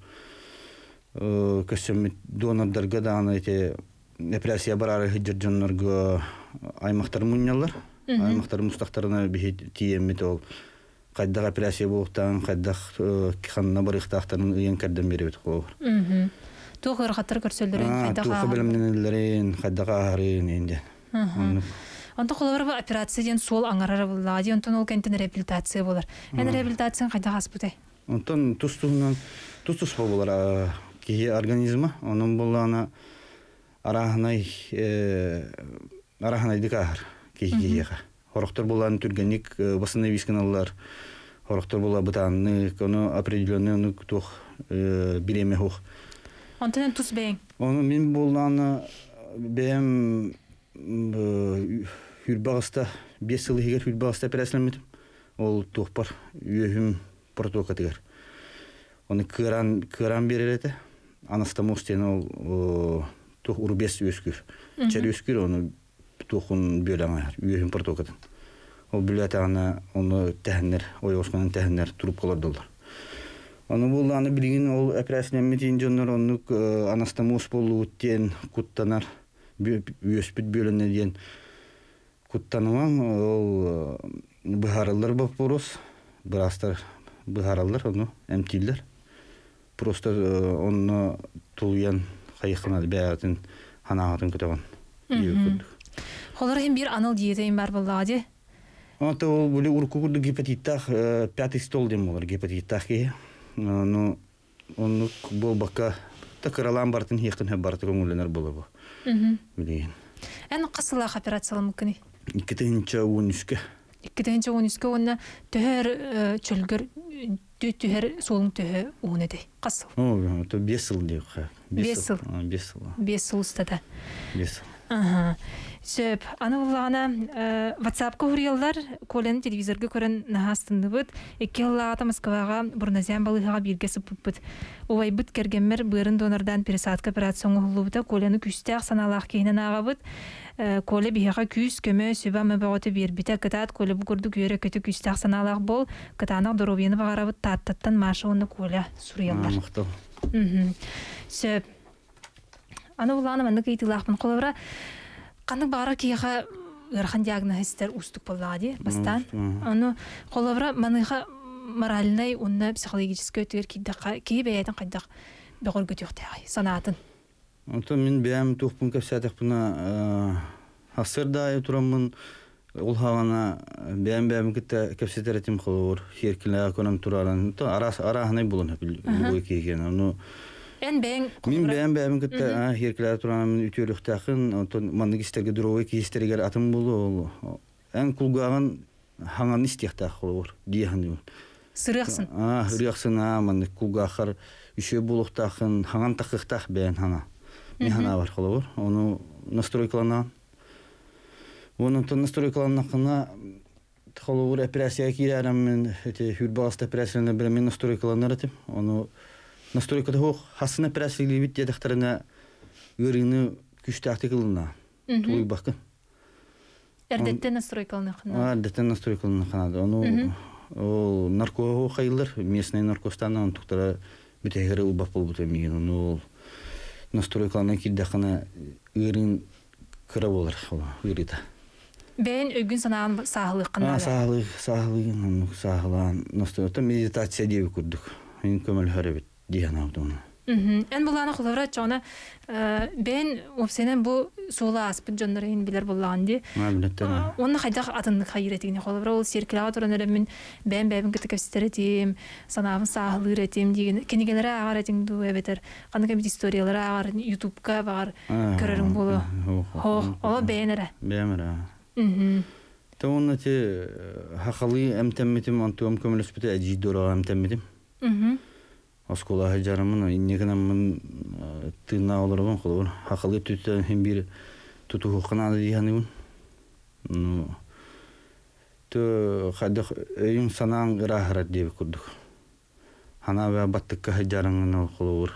көсөммит донордарга да аны эти депрессия барары хиджерҗоннарга аймактар муньялар. Аймактар мустактарына бихит тиеммит ол. Кайда операция булуктан, кайда ханна барыктактарын ыйын кәрдән беребит кулар. Мм. Тух ыргаттар көрсөлдөрүн кайда га. Тух белемнелерин кайда гарын инде. Онда колор бу операцияден сол аңарары булды. Онтон ол кентен реабилитация болар. Эн реабилитацияны кайда хаспыты? Онтон тустунан тустус болар ки организма, онун булана арахнай э арахнай дикар кийгега. Хороктор булан түргенник восстановить каналлар. Хороктор була бутанны, кону определенный тух биреме хух. Онтон тус бең. Onu min bolana benim Hülbağısta beş yıl higer Hülbağısta operasyon ol tohpar üyüm protokatiger. Onu kıran kıran berelete anastomosten ol toh urbes üskür. Çer üskür onu tohun bölama üyüm protokatın. O bilete ana onu tehenler oyoskanın tehenler turup kalardılar. Onu bulduğunu bilgin ol operasyon metinjonlar onu anastomos bolutten kuttanar üyespit bölünne diyen kuttanıman ol bıharallar baporos birastar bıharallar onu emtiller. Просто onu tuluyan kayıkına beyatın hanahatın kutavan. Холор hem bir anıl diyeteyim var bulladı. Anta ol böyle urku kurdu gepatitah пятый стол dem olur gepatitah ki. Ну, он был бака такаралан бартын хекин хе барты көңүлөнөр боло бу. Мм. Билген. Эн кысылак операциялар мүмкүн. икки тыгынча он үшкө. икки тыгынча он үшкө онна төр чөлгөр төтүһер солун төһө уунеди. Касыл. О, то бес жыл дейік. Бес жыл. Бес жыл. Бес жыл устада. Бес жыл. Ага. Сөп, аны уллағана WhatsApp-ка хурьяллар, колен телевизорга көрін нахастынды бұд, екі жыллағата Москваға бұрназиян балығыға бергесі бұд. Овай бұд кергенмер бұрын донордан пересадка операцияңы ғылу бұда, колены күстәқ саналақ кейінен аға бұд. Коле бияға күс, көмі, сөба мәбағыты бербіті, кытат, коле бұқырды күйері көті күстәқ саналақ бол, кытанақ доробияны бағара бұд, таттаттан машы оны коле сурьяллар. Мақтал. Сөп, аны улағана мәнді кейтілақпын қолавра, қандық бағара кейға ұрған диагнозистер ұстық болғады, бастан. Оны қолавра мәніға моральный, онына психологический өтігер кей бәйәйтін қайдақ бәғыр көтіқтәғай, санатын. Онто мен бәйәм тұқпын көпсәтік бұна асырдай тұрамын, ол хағана бәйәм-бәйәм күтті көпсәтер етім қылуыр, херкіліға көрім тұрарын, арағынай болын бұл кейген. Мен бәйәм бәйәм күтті херкіліға тұранын үтеліктәқін, маңдық істерге дұровай кейістерігер атым болу, ән күлғағын хаңан істектәқ қылуыр, дейхін. Сырықсын? Сырықсын, маңдық күлғақыр үші болуқтақын, хаңан тақықтақ бәйән хана. Мен хана бар қылуыр, оны настройкаланаған. Оның настройкаланақына қылуыр операцияға кейі әріммен хүрбағасты операцияларына бірі мен настройкаланар етім. Оны настройкада хоқ, хасын операциялы бит дедақтарына өрігіні күшті қылына. Тұлы бақын. Әрдеттен настройкаланақына? Әрдеттен настройкаланақына. Оны наркоға қайылыр, местный наркостаны, оны тұқтара бүтәйгері ұлбақ бол бұтамеген. Оны настройкалана кейдақына өрігін кіра болар, өрігіда. Бәйін өгін санаған сағылық қынады? Сағылық, сағылық, сағылан. Настройкалана медитация дейбі күрдік. Мен көміл әрі бет. Ән болағына құлавра чоғына бәйін опсенен бұл сола аспыт жонларын білер болағын де. Оны қайдақ атынды қайыр етігіне құлавра ол серкіліға тұран әлемін бәйін бәйін күтті көпсеттер етем, санағын сағылыр етем деген. Кенегелері ағар етіңді өбетер. Қаны көмет историялары ағар, ютубқа бағар көрерің болу. Ола бәйін әрі? Бәйін әрі. Оны те хақалы әмтәмметім, антуам көміл өспеті әджейді ораға әмтәмметім. Оскола хаджарымын, иннекінамын тыына оларабын қолабын. Хақалы түттен хем бір тұту құқынады дейханы бұн. Қайдық өйін санаң ұрағырат дейбі күрдік. Хана бә баттыққа хаджарыңын қолабыр.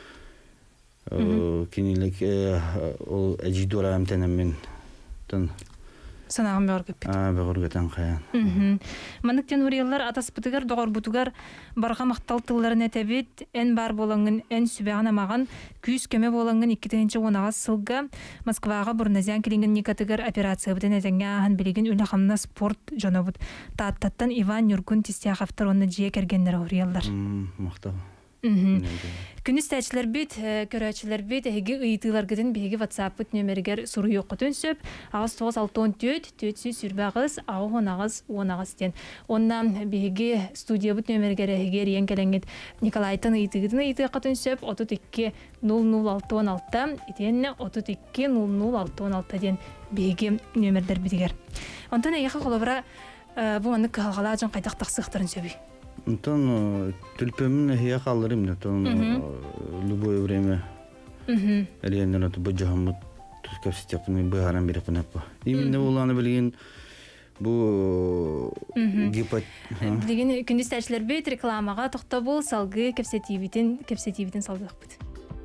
Кенелік ол әжейді ора әмтәніммен тұн. Санағын бәғыр көппет. Бәғыр көтен қаян. Манықтен ұриялар атаспытығар, доғар бұтығар барға мақтал тылларын әтәбет, ән бар болаңын, ән сүбәғын амаған, күйіс көмі болаңын иккетінші онаға сылға Москваға бұрназиян келінген некатығар операция бұтын әтәңге ағын білеген өлі қамына спорт жоны бұд. Таттаттан Иван Нюргун тестияқафтар оны жие кәргендері ұриялар. Мақтал. Күніз тәчілер бет, көрәчілер бет, әйгі ұйытылар күдің бейгі WhatsApp бұт нөмергер сұры еққытын сөп, ағыз тоғыз алты он төрт, төрт сүй сүрбағыз, ағы он ағыз, он ағыз ден. Оннан бейгі студия бұт нөмергер әйгі рейен кәләңгет Николайтын ұйытығыдың ұйытыққытын сөп, отыз екі нөл нөл алты он алты, етенне отыз екі нөл нөл алты он алты ден бейгі нөмердер бетігер. Онтан әйгі қолабыра бұл маңды қалғала жан қайдақ тақсықтырын сөбей. Антон тюльпемин я қалырым да, то любое время. Реально это баджахмут, как степный багарам берепнепа. Именно уланы билген бу гипот. Билген күндүз тәчләр бит рекламага тохта бул салгы кепсетибитин кепсетибитин салгык бит.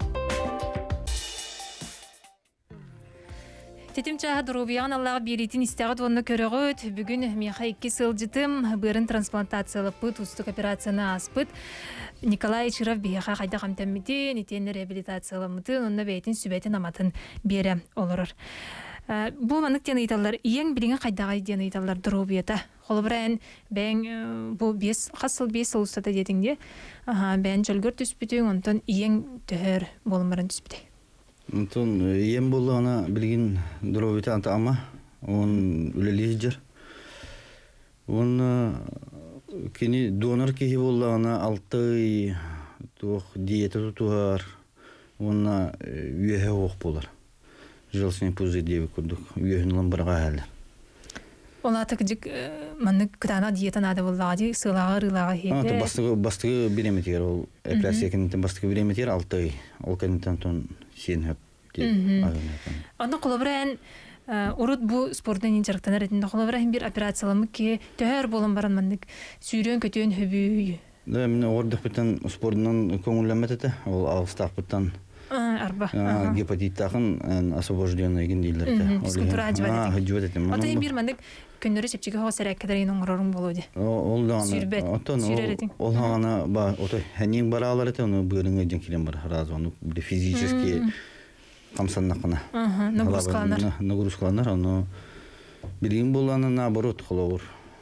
Тетим чаға дұрубиян Аллаға беретін істеғіт онны көріғіт. Бүгін меха екі сыл жытым бұрын трансплантациялы пыт, ұстық операцияны аспыт. Николай Чиров бейха қайда қамтамметін, етені реабилитациялы мұтын, онны бәйтін сүбәтін аматын бері олырыр. Бұл манық дені айталар, ең біліңі қайдағай дені айталар дұрубията. Қолы бірән бәң бұл қасыл бес сыл ұстата детіңде, бән жөлгір түспітің, онтан ең түхір болымырын түспіті. Антон, ем болды ана білген дұроветі анта ама, он үлелес жер. Он кені донор кейі болды ана алты диета тұтуғар, онна үйеге оқ болар. Жылсымен пұзы дейбі күрдік, үйеғін ламбырға әлі. Ола такжик манны кытана диета нада буллагы сылага рылага А, то хеде. бастыгы бастыгы биреметер ол операция кеннен бастыгы биреметер алты ай. Ол кеннен тон сен хөп. Анда колобран урут бу спорттан инжектанар ретинде колобран бир операциялымы ки төхөр болон баран мандык сүйрөн көтөн хөбүй. Да, мен ордық бітін спордынан көңілләмәтеті, ол алыстақ бітін Арба. гепатиттақын освобожденный еген дейлерді. Физкультура жібет етем. Ата бир мандык көндөрү чепчиге хо сарак кадарын оңорорун болуду. Ол да Сүрбет, сүреретин. ол ғана ба, отой хәнең бар алар еті, оны бұйрыңа жен келен бар, разы, оны бір физически қамсаннақына. Нагрузкаланар. Нагрузкаланар, оны білген болғаны наоборот қолауыр.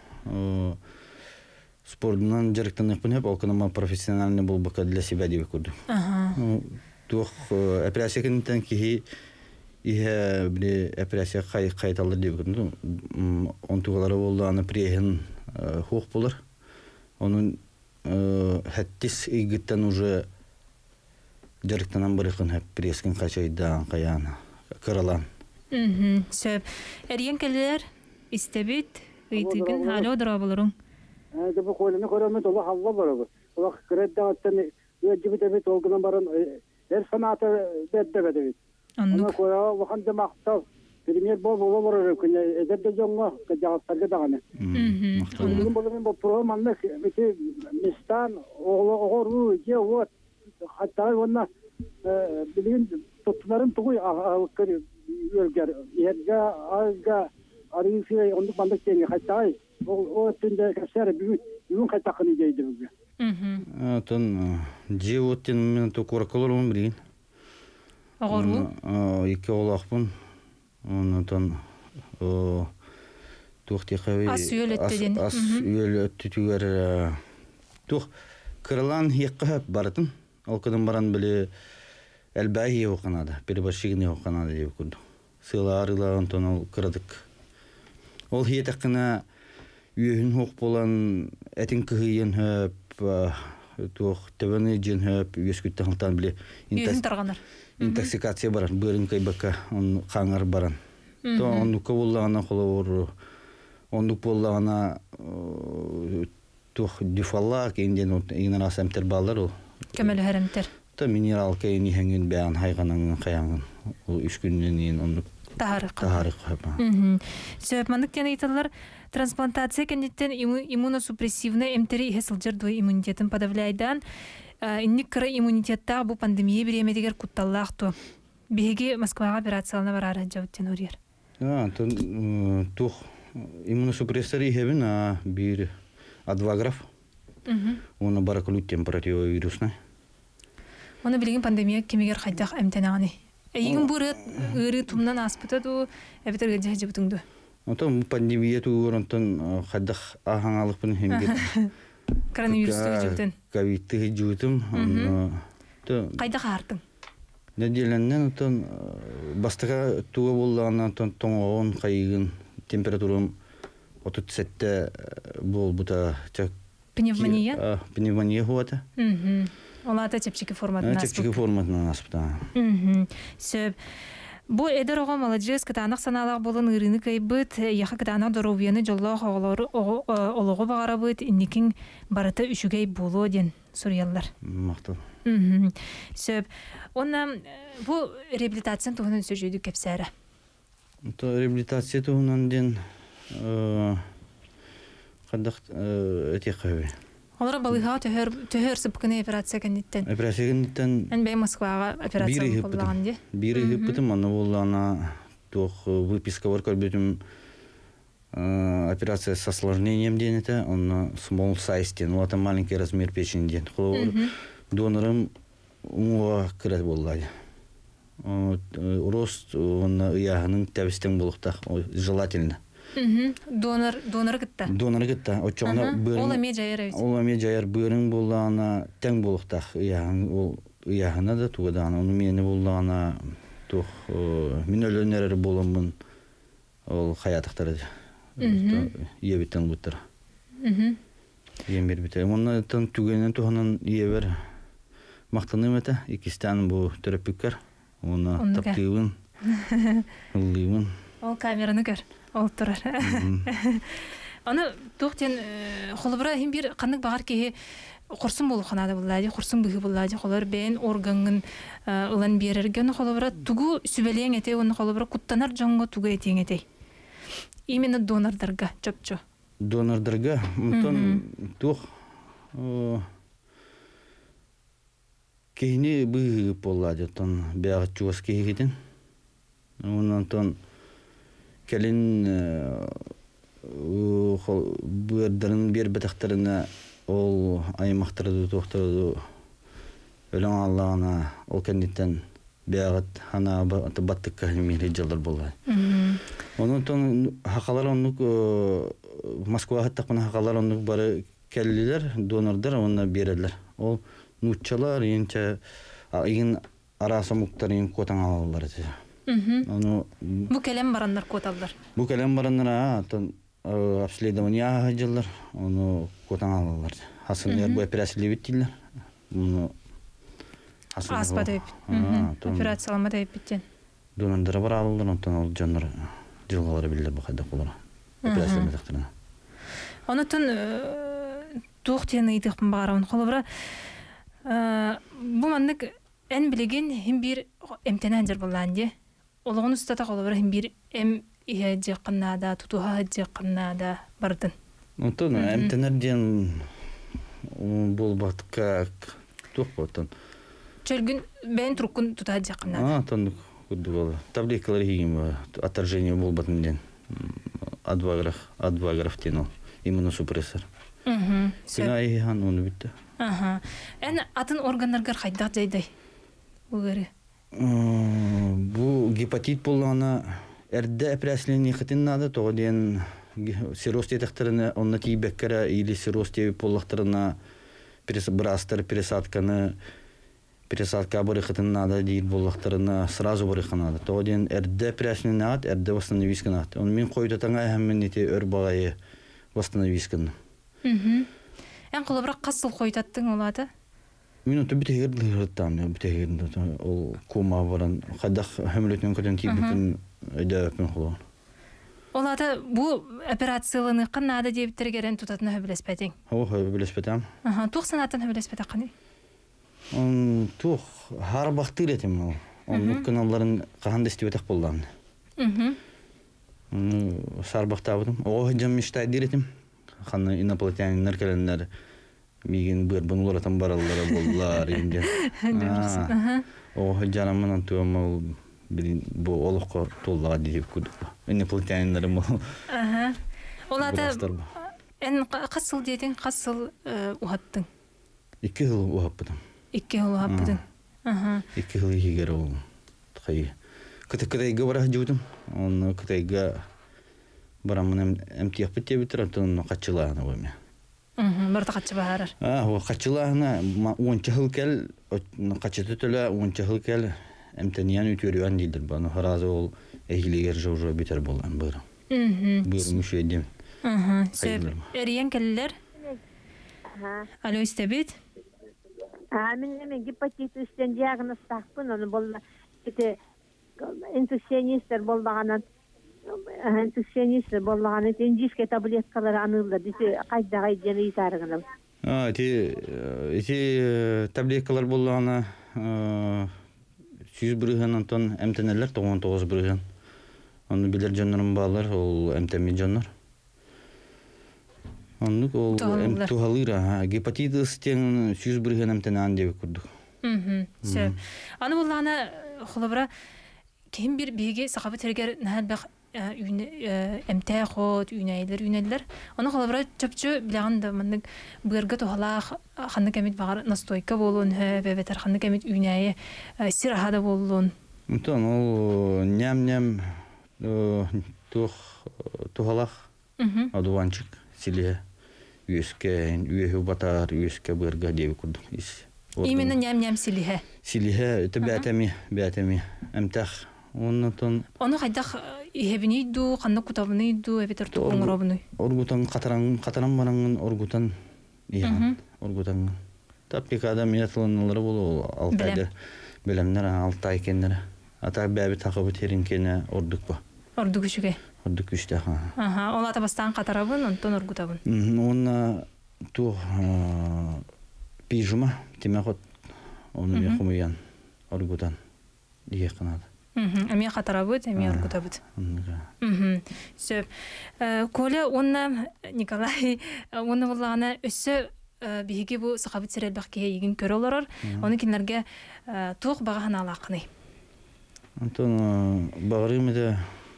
Спортынан жарықтан екпін хеп, ол кінама профессиональный бол бака для себя деп көрді. Тух операция кеннен кихи ihe bir operasiya kayıtalır diye göründü. On tuğaları oldu ana priyehin hukuk bulur. Onun hattis igitten уже jarıktanan bırakın hep priyeskin kaçaydan kayana kıralan. Mhm. Söp. Eriyen kelleler istebit ıytıgın hala odara bulurun. Hadi bu koyunu koyamıyor Allah Allah var bu. Allah kredi attan ücret evet olgundan baran her sanatı bedde Ona koya vakan da maktab premier bol bol var künye ederde jonga kajatlarga dağını. Bugün bugün bu programda biti mistan oğlu oğru je ot hatta ona bilin tutların tuğu kır yölger yerga azga arifi onu bandık deni hatta o o tünde kasar büyük yün katakını deydi bu. Mhm. Ton je otin men to korakolorun bilin. Oğru? Iki olaqpın. Ondan tuğti qavi as üyel öttedin. As üyel öttütüger tuğ kırılan hiqqı baratın. Olkadan baran bile elbahi oqanada, bir başıgını oqanada deyip kurdu. Sığlarıyla ondan ol kırdık. Ol hiyetakına üyehün hoq bolan etin kıhıyın höp tuğ teveni jin höp üyeskütten haltan bile Üyehün tarğanar. Интоксикация баран, бырын кайбака, он хаңар баран. То ондук боллагана холовор, ондук боллагана тух дифалла кейинден игнара самтер балдар ол. Көмөлү харамтер. То минерал кейини хәңген бәян хайганан каягын. Ол үч күннен кийин ондук Тахарык. тахарык хапа. Сөп мандык тен айталар трансплантация кенеттен иммуносупрессивный эмтери хесылжыр дуй иммунитетин подавляйдан. Инник кыра иммунитетта бу пандемия биремедигер кутталлаакту. Биги Москвага операциялана барар жауттен урьер. А, то тух иммуносупрессор ихебин, а бир адваграф. Оны баракулут температивирусна. Оны билген пандемия кемегер хайдах эмтенаганы. Эйгин буры ыры тумнан аспыта ду эбетер геже жибутуңду. Ото пандемия туурантан хайдах ахаңалыкпын хемге. Коронавирус жибутен. Ковидты жутым. Кайда хартың? Неделеннен отон бастыга туга боллаганан тон тоңогон кайгын температурам отуз сетте болбута чак Пневмония? Пневмония хуата. Мм. Олата чепчики форматына. Чепчики форматына аспыта. Мм. Сөп. Бу эдерого молодежь катанак саналак болон ырыны кайбыт, яха катанак доровияны жоллоо оголору олого багарабыт, инникин барыта үшүгей боло ден сурьяллар. Мактал. Мм. Сөп. Онна бу реабилитациян тугунан сөжөйдү кепсәре. То реабилитация тугунан ден кандак эти кайбы. Олар балыга төһөр төһөр сыпкыны операция кеннеттен. Операция кеннеттен. Эн бей Москвага операция боллаган ди. Бири хиппетим аны боллана тох выписка бар көрбөтүм операция с осложнением денете, он small size ден, вот маленький размер печени ден. Донорым уңга кирет боллай. Рост он яһының тәбистен булыкта, желательно. Донор донор гытта. Донор гытта. Очоңна бөрүн. Ола ме жайыр. Ола ме жайыр бөрүн боллана тең булыкта. Яһын ол яһына да тугадан. Уну мени боллана тух мен өлөнөр боломун. Ол хаятыктары. Ебиттен буттар. Мм. Ембер бите. Муну тан түгөнөн туханын ебер. Мактаным эте. Икистан бу терапевткар. Уну таптыгын. Уллыгын. Ол камераны көр. Ол турар. Аны тоқтен холбра хим бир канык багар ки курсын болу ханада буллади, курсын быгы буллади, холор бен органын ылан берерген холбра тугу сүбелең эте, оны холбра куттанар жоңго тугу этең эте. Именно донордарга чопчо. Донордарга мутон тух кейни быгы буллади, тон бягы чуас кейгиден. Онан тон келин бұйырдарын бер бітіқтеріне ол аймақтырды тоқтырды өлің Аллағына ол кәндеттен бәғыт хана баттық кәлемері жылдар болды. Оның тұн хақалар онық Москва хаттақпын хақалар онық бары кәлілер, донордар онына берелер. Ол нұтчалар енче егін арасы мұқтар ең көтан алалар. Бұ кәлем барандар көталдар? Бұ кәлем барандар обследование жылдар, оны көтан алалар. Хасын ербу операциялы біттілер. Аспа да өпіт. Операциялама да өпіттен. Донандары бар алылар, онтан ол жандар жылғалары білдер бұл қайдақ болар. Операциялы мәтіқтіріне. Оны түн туқтен ұйдықпын бағарауын қолы бұра. Бұл маңдық ән білеген хем бір әмтені әнжер болған де. Олығын ұстата қолы бұра хем бір әм ihe jeqannada tutuha jeqannada bardın. Ondan emtenerden bol batka tuqotan. Çölgün ben turkun tutuha jeqannada. А, тон кудула. Табликалар хигим отторжение бол батынден. Адваграф, адваграф тенол. Иммуносупрессор. Мм. Сена ихан оны битте. Аха. Эн атын органнарга кайдак жайдай. Бугары. Бу гепатит болгана Эрде операцияление хатын надо, то один сироз детекторына онна тибеккера или сироз теби поллахтарына брастер пересадканы пересадка бары хатын надо дейт боллахтарына сразу бары ханада. То один эрде операцияление надо, эрде восстановискан надо. Он мен койдатаңа хэммен ете өр багайы восстановискан. Мм. Эн кулабрак касыл койдаттың олады? Мен өтө битегердилер там, битегердилер ол кома баран хадах хөмлөтүн көтөн тибитин өйдөпүн холон. Олада бу операциялыны канада дептер керен тутатына хөбүлеспетиң. О, хөбүлеспетем. Аха, тух санатын хөбүлеспете каны? Он тух хар бактыр этим ол. Он каналларын каханда истебетек болдам. Мм. М, сар бактабым. О, жам миштай диретим. Ханы инопланетян неркеленнер миген бир бунлардан бараллары болдулар инде. Аха. О, жанамын туамал Билин бу олоққа толлага деп күдік. Инопланетяндар мол. Аха. Олада эн касыл дейтин, касыл ухаттың. Икки жыл ухаппыдым. Икки жыл ухаппыдың. Аха. Икки жыл егер ол. Хай. Кытыкыдайга бара жудым. Он кытайга барамын эмтиях битте битер, антон качылааны бами. Мм, барта качы баарар. А, о качылааны он жыл кел, качыты төлө он жыл кел. Эмтениян үтөрүгөн дилдир баны харазы ол эхилигер жожо битер болган быр. Мм. Быр мүшөйдем. Аха. Сөп эриен келлер. Ага. Алло, истебит? А мен мен гепатит үстен диагноз тақпын, оны болла кете инфекционистер боллаганан инфекционистер боллаганан инжиске таблеткалар анылды. Дисе кайда кайда итарыгын. А, ти ти таблеткалар боллагана жүз бүрген антон эмтенелер тоғыз тоғыз бүрген. Оны билер жаннарым балар, ол эмтеми жаннар. Оны ол эмтухалыра, гепатитис тен жүз бүрген эмтенен деп көрдік. Мм. Сөп. Аны болланы холобра кем бир биге сахабы тергер нәһәбәх эмтә хот үнәйләр үнәйләр. Аны холобра чөпчө билгәндә мондый быргы тохалах ханны кемит багар настойка болун һә бебетер ханны кемит үнәе сирахада болун. Мутон ол ням-ням тух тухалах адуанчик силе үеске үе батар үеске бырга деп күрдүк. Именно ням-ням силе. Силе тәбәтәми бәтәми эмтах оннан Оны кайдах ихебини ду, канны кутабыны ду, эбетер туңробыны. Оргутан катаран катаран баранган оргутан ия оргутан. Тапикада метлонлары болу алтайда белемнер алтай кеннер. Ата бәби такыбы теринкене ордук ба. Орду күшүгө. Орду күштэ ха. Аха, ол атабастан катарабын, онтон оргутабын. Онна ту пижума темехот оны яхумуян оргутан дие канат. Мм, ами катарабыт, ами оргутабыт. Мм. Сөп. Коля онна Николай онна буллагана өссө биһиги бу сахабыт серелбакке егин көрөлөр. Оны кинлерге тук багахан алакны. Антон багырымда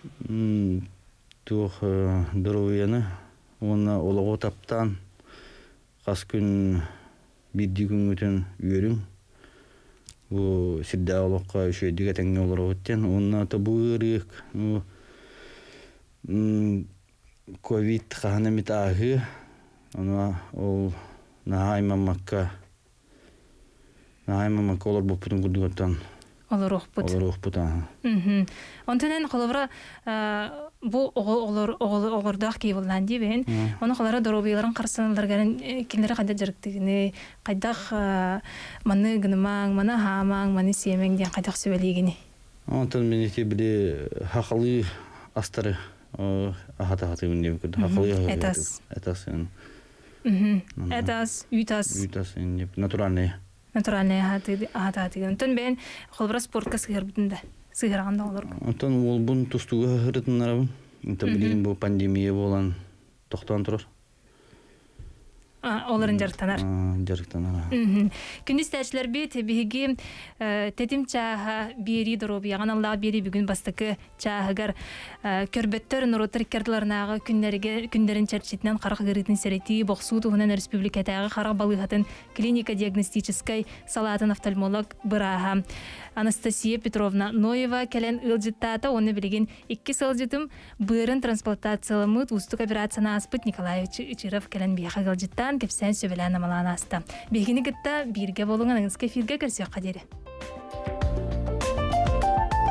тух дөрөйәне оны олого таптан кас күн бидди күн үтен үйөрүм. Бу сидда олокка үшөйдүгө теңге олор өттен онна табырык. М ковид ханамит агы. Ана ол нааймамакка. Нааймамакка олор бупутун гудугаттан. Олорух бут. Олорух бута. Мм. Онтенен холовра бу оголор оголордак кейбулдан дибен. Оны холора доробыйларын карсаналарган кинлери кайда жарыктыгыны, кайдах маны гынмаң, маны хамаң, маны семең ден кайдах сөбелигини. Онтен мен ите биле хакылы астары ахата-хаты үндем күрдү. Хакылы. Этас. Этас. Мм. Этас, ютас. Ютас натуральный. Натуральный хаты хаты. Онтен бен холбра спортка сыгырбытында. Сыгырганда олор. Онтен ол бун тустуга хырытынарабын. Инта билин бу пандемия болан токтон турар. А, оларын жарыктанар. Жарыктанар. Күндүз тәчләр бит биги тетим чаха бири дороби яган бири бүгүн бастыкы чахагар көрбөттөр нуротыр кердларнагы күннәргә күннәрен чәрчитнән карак гырытын серети боксу тугынан республикадагы карак балыгатын клиника диагностической салатын офтальмолог Быраха Анастасия Петровна Ноева келен ылжыттата оны билген икки сылжытым бырын трансплантациялымыт устук операцияны аспыт Николаевич Ичиров келен бияха ылжыттан кепсен сөбелән амалан аста. Бегини гытта бирге болуңан аңызга фирге керсе кадери.